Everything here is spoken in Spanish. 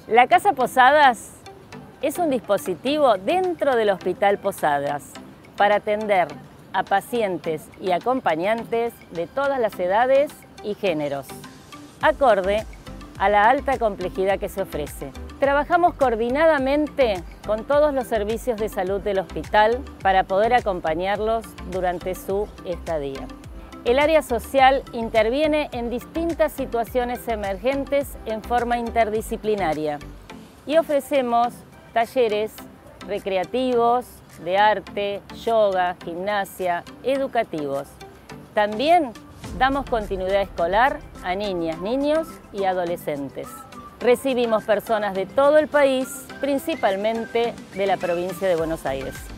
La Casa Posadas es un dispositivo dentro del Hospital Posadas para atender a pacientes y acompañantes de todas las edades y géneros, acorde a la alta complejidad que se ofrece. Trabajamos coordinadamente con todos los servicios de salud del hospital para poder acompañarlos durante su estadía. El área social interviene en distintas situaciones emergentes en forma interdisciplinaria y ofrecemos talleres recreativos, de arte, yoga, gimnasia, educativos. También damos continuidad escolar a niñas, niños y adolescentes. Recibimos personas de todo el país, principalmente de la provincia de Buenos Aires.